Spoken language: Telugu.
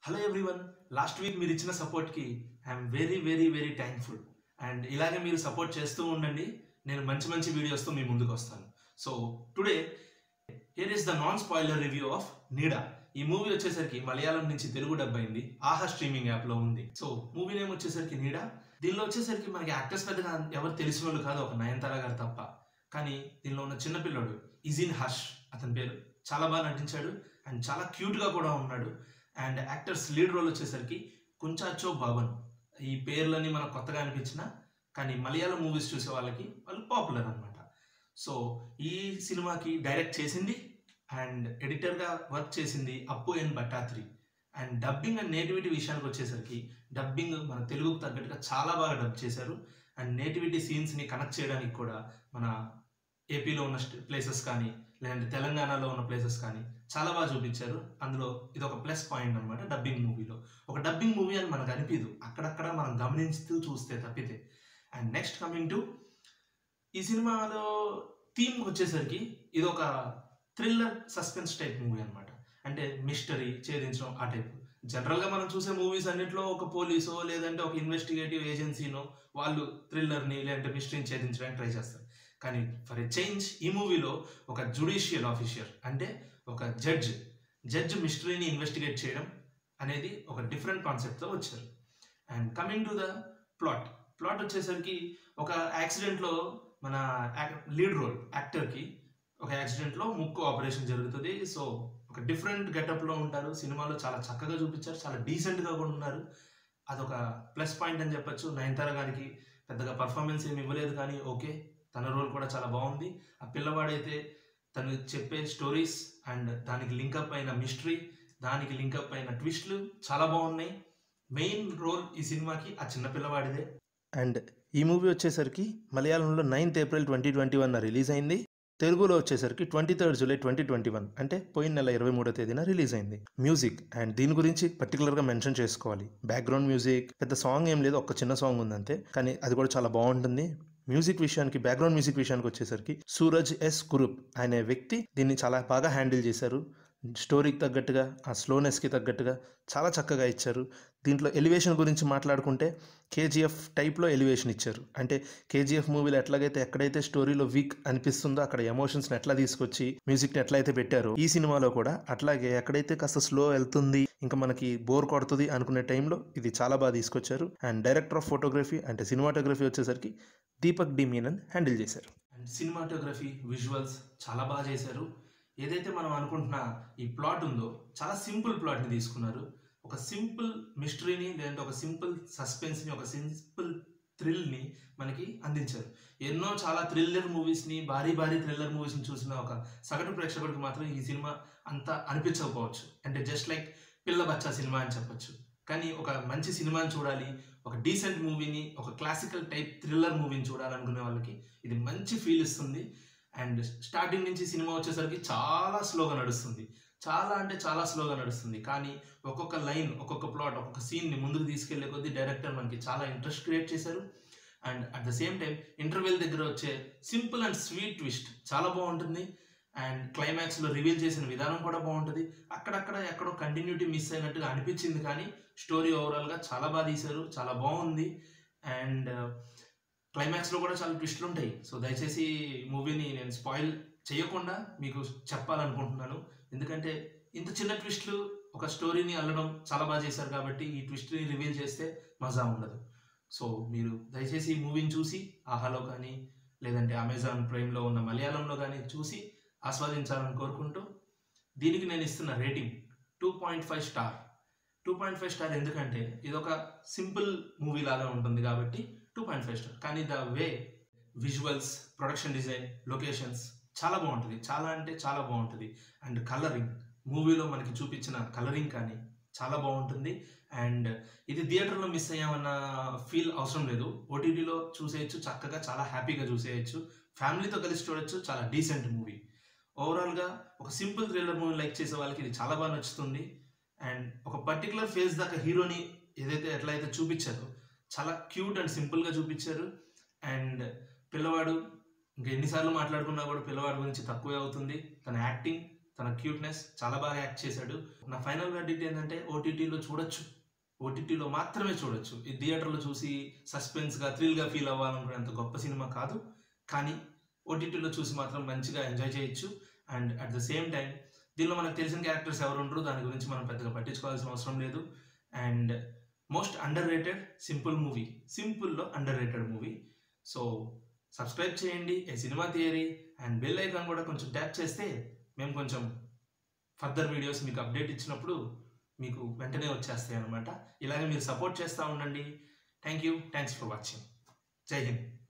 Hello everyone. లాస్ట్ వీక్ మీరు ఇచ్చిన సపోర్ట్కి ఐఎమ్ వెరీ థ్యాంక్ఫుల్. అండ్ ఇలాగే మీరు సపోర్ట్ చేస్తూ ఉండండి. నేను మంచి మంచి వీడియోస్తో మీ ముందుకు వస్తాను. So today here is the non spoiler review of Needa. ఈ మూవీ వచ్చేసరికి మలయాళం నుంచి తెలుగు డబ్ అయింది. ఆహా స్ట్రీమింగ్ యాప్లో ఉంది. సో మూవీ నేమ్ వచ్చేసరికి నీడా. దీనిలో వచ్చేసరికి మనకి యాక్టర్స్ పెద్దగా ఎవరు తెలిసిన వాళ్ళు కాదు, ఒక నయనతార గారు తప్ప. కానీ దీనిలో ఉన్న చిన్నపిల్లడు ఇజిన్ హర్ష్, అతని పేరు, చాలా బాగా నటించాడు అండ్ చాలా క్యూట్గా కూడా ఉన్నాడు. అండ్ యాక్టర్స్ లీడ్ రోల్ వచ్చేసరికి కుంచాచో బాబన్. ఈ పేర్లని మనకు కొత్తగా అనిపించిన కానీ మలయాళం మూవీస్ చూసే వాళ్ళు పాపులర్ అనమాట. సో ఈ సినిమాకి డైరెక్ట్ చేసింది అండ్ ఎడిటర్గా వర్క్ చేసింది Appu N Bhattathiri. And dubbing and nativity విషయానికి వచ్చేసరికి డబ్బింగ్ మన తెలుగుకు తగ్గట్టుగా చాలా బాగా డబ్ చేశారు. అండ్ నేటివిటీ సీన్స్ని కనెక్ట్ చేయడానికి కూడా మన ఏపీలో ఉన్న ప్లేసెస్ కానీ లేదంటే తెలంగాణలో ఉన్న ప్లేసెస్ కానీ చాలా బాగా చూపించారు. అందులో ఇది ఒక ప్లస్ పాయింట్ అనమాట. డబ్బింగ్ మూవీలో ఒక డబ్బింగ్ మూవీ అని మనకు అనిపించదు, అక్కడక్కడ మనం గమనిస్తూ చూస్తే తప్పితే. అండ్ నెక్స్ట్ కమింగ్ టు ఈ సినిమాలో థీమ్ వచ్చేసరికి ఇది ఒక థ్రిల్లర్ సస్పెన్స్ టైప్ మూవీ అనమాట. అంటే మిస్టరీ ఛేదించడం ఆ టైప్. జనరల్గా మనం చూసే మూవీస్ అన్నింటిలో ఒక పోలీసో లేదంటే ఒక ఇన్వెస్టిగేటివ్ ఏజెన్సీనో వాళ్ళు థ్రిల్లర్ని లేదంటే మిస్టరీని ఛేదించడానికి ట్రై చేస్తారు. కానీ ఫర్ ఎ చేంజ్ ఈ మూవీలో ఒక జ్యుడిషియల్ ఆఫీసర్, అంటే ఒక జడ్జ్ మిస్టరీని ఇన్వెస్టిగేట్ చేయడం అనేది ఒక డిఫరెంట్ కాన్సెప్ట్తో వచ్చారు. And coming to the plot వచ్చేసరికి ఒక యాక్సిడెంట్లో మన లీడ్ రోల్ యాక్టర్కి ఒక యాక్సిడెంట్లో ముక్కు ఆపరేషన్ జరుగుతుంది. సో ఒక డిఫరెంట్ గెటప్లో ఉంటారు. సినిమాలో చాలా చక్కగా చూపించారు, చాలా డీసెంట్గా కూడా ఉన్నారు. అదొక ప్లస్ పాయింట్ అని చెప్పచ్చు. నయనతార గారికి పెద్దగా పర్ఫార్మెన్స్ ఏమి ఇవ్వలేదు కానీ ఓకే, తన రోల్ కూడా చాలా బాగుంది. ఆ పిల్లవాడైతే తను చెప్పే స్టోరీస్ అండ్ దానికి లింకప్ అయిన మిస్టరీ, దానికి లింకప్ అయిన ట్విస్ట్లు చాలా బాగున్నాయి. మెయిన్ రోల్ ఈ సినిమాకి ఆ చిన్న పిల్లవాడిదే. అండ్ ఈ మూవీ వచ్చేసరికి మలయాళంలో 9th April 2021 రిలీజ్ అయింది. తెలుగులో వచ్చేసరికి 23rd July 2021, అంటే పోయిన నెల 23వ తేదీన రిలీజ్ అయింది. మ్యూజిక్ అండ్ దీని గురించి పర్టికులర్గా మెన్షన్ చేసుకోవాలి. బ్యాక్గ్రౌండ్ మ్యూజిక్ పెద్ద సాంగ్ ఏం లేదు, ఒక చిన్న సాంగ్ ఉందంతే, కానీ అది కూడా చాలా బాగుంటుంది. బ్యాక్గ్రౌండ్ మ్యూజిక్ విషయానికి వచ్చేసరికి సూరజ్ ఎస్ కురుప్ అనే వ్యక్తి దీన్ని చాలా బాగా హ్యాండిల్ చేశారు. స్టోరీకి తగ్గట్టుగా, ఆ స్లోనెస్కి తగ్గట్టుగా చాలా చక్కగా ఇచ్చారు. దీంట్లో ఎలివేషన్ గురించి మాట్లాడుకుంటే కేజీఎఫ్ టైప్లో ఎలివేషన్ ఇచ్చారు. అంటే కేజీఎఫ్ మూవీలో ఎక్కడైతే స్టోరీలో వీక్ అనిపిస్తుందో అక్కడ ఎమోషన్స్ని ఎట్లా తీసుకొచ్చి మ్యూజిక్ని ఎట్లయితే పెట్టారో ఈ సినిమాలో కూడా అట్లాగే ఎక్కడైతే కాస్త స్లో వెళ్తుంది, ఇంకా మనకి బోర్ కొడుతుంది అనుకునే టైంలో ఇది చాలా బాగా తీసుకొచ్చారు. అండ్ డైరెక్టర్ ఆఫ్ ఫోటోగ్రఫీ అంటే సినిమాటోగ్రఫీ వచ్చేసరికి దీపక్ డి మీనన్ హ్యాండిల్ చేశారు. అండ్ సినిమాటోగ్రఫీ, విజువల్స్ చాలా బాగా చేశారు. ఏదైతే మనం అనుకుంటున్న ఈ ప్లాట్ ఉందో చాలా సింపుల్ ప్లాట్ని తీసుకున్నారు. ఒక సింపుల్ మిస్టరీని లేదంటే ఒక సింపుల్ సస్పెన్స్ని, ఒక సింపుల్ థ్రిల్ని మనకి అందించారు. చాలా థ్రిల్లర్ మూవీస్ని, భారీ థ్రిల్లర్ మూవీస్ని చూసిన ఒక సగటు ప్రేక్షకుడికి మాత్రం ఈ సినిమా అంత అనిపించకపోవచ్చు. అంటే జస్ట్ లైక్ పిల్ల బచ్చా సినిమా అని చెప్పొచ్చు. కానీ ఒక మంచి సినిమాని చూడాలి, ఒక డీసెంట్ మూవీని, ఒక క్లాసికల్ టైప్ థ్రిల్లర్ మూవీని చూడాలనుకునే వాళ్ళకి ఇది మంచి ఫీల్ ఇస్తుంది. అండ్ స్టార్టింగ్ నుంచి సినిమా వచ్చేసరికి చాలా స్లోగా నడుస్తుంది, చాలా స్లోగా నడుస్తుంది. కానీ ఒక్కొక్క లైన్, ఒక్కొక్క ప్లాట్, ఒక్కొక్క సీన్ని ముందుకు తీసుకెళ్లే కొద్దీ డైరెక్టర్ మనకి చాలా ఇంట్రెస్ట్ క్రియేట్ చేశారు. And at the same time interval దగ్గర వచ్చే సింపుల్ అండ్ స్వీట్ ట్విస్ట్ చాలా బాగుంటుంది. అండ్ క్లైమాక్స్లో రివీల్ చేసిన విధానం కూడా బాగుంటుంది. అక్కడక్కడ ఎక్కడో కంటిన్యూటీ మిస్ అయినట్టుగా అనిపించింది, కానీ స్టోరీ ఓవరాల్గా చాలా బాగా తీశారు, చాలా బాగుంది. అండ్ క్లైమాక్స్లో కూడా చాలా ట్విస్ట్లు ఉంటాయి. సో దయచేసి మూవీని నేను స్పాయిల్ చేయకుండా మీకు చెప్పాలనుకుంటున్నాను. ఎందుకంటే ఇంత చిన్న ట్విస్ట్లు ఒక స్టోరీని అల్లడం చాలా బాగా చేశారు కాబట్టి ఈ ట్విస్ట్ని రివీల్ చేస్తే మజా ఉండదు. సో మీరు దయచేసి ఈ మూవీని చూసి ఆహాలో కానీ లేదంటే అమెజాన్ ప్రైమ్లో ఉన్న మలయాళంలో కానీ చూసి ఆస్వాదించాలని కోరుకుంటూ దీనికి నేను ఇస్తున్న రేటింగ్ 2.5 స్టార్. 2.5 స్టార్ ఎందుకంటే ఇది ఒక సింపుల్ మూవీ లాగా ఉంటుంది కాబట్టి 2.5 స్టార్. కానీ the way visuals, production design, locations చాలా బాగుంటుంది, చాలా అంటే చాలా బాగుంటుంది. అండ్ కలరింగ్, మూవీలో మనకి చూపించిన కలరింగ్ కానీ చాలా బాగుంటుంది. అండ్ ఇది థియేటర్లో మిస్ అయ్యామన్న ఫీల్ అవసరం లేదు, ఓటీటీలో చూసేయచ్చు, చక్కగా చాలా హ్యాపీగా చూసేయచ్చు, ఫ్యామిలీతో కలిసి చూడొచ్చు. చాలా డీసెంట్ మూవీ. ఓవరాల్గా ఒక సింపుల్ థ్రిల్లర్ మూవీ లైక్ చేసే వాళ్ళకి ఇది చాలా బాగా నచ్చుతుంది. అండ్ ఒక పర్టికులర్ ఫేజ్ దాకా హీరోని ఎట్లయితే చూపించారో చాలా క్యూట్ అండ్ సింపుల్గా చూపించారు. అండ్ పిల్లవాడు ఇంకా ఎన్నిసార్లు మాట్లాడుకున్నా కూడా పిల్లవాడి గురించి తక్కువే అవుతుంది. తన యాక్టింగ్, తన క్యూట్నెస్ చాలా బాగా యాక్ట్ చేశాడు. నా ఫైనల్ వర్డిక్ట్ ఏంటంటే ఓటీటీలో చూడొచ్చు, ఓటీటీలో మాత్రమే చూడొచ్చు. ఈ థియేటర్లో చూసి సస్పెన్స్గా థ్రిల్గా ఫీల్ అవ్వాలనుకునేంత గొప్ప సినిమా కాదు, కానీ ఓటీటీలో చూసి మాత్రం మంచిగా ఎంజాయ్ చేయొచ్చు. And at the same time దీనిలో మనకు తెలిసిన క్యారెక్టర్స్ ఎవరు ఉండరు, దాని గురించి మనం పెద్దగా పట్టించుకోవాల్సిన అవసరం లేదు. And most under rated simple movie, సింపుల్లో under rated movie. So subscribe చేయండి a cinema theory, and bell icon కూడా కొంచెం ట్యాప్ చేస్తే మేము కొంచెం ఫర్దర్ వీడియోస్ మీకు అప్డేట్ ఇచ్చినప్పుడు మీకు వెంటనే వచ్చేస్తాయి అన్నమాట. ఇలాగే మీరు సపోర్ట్ చేస్తూ ఉండండి. Thanks for watching. జై హింద్.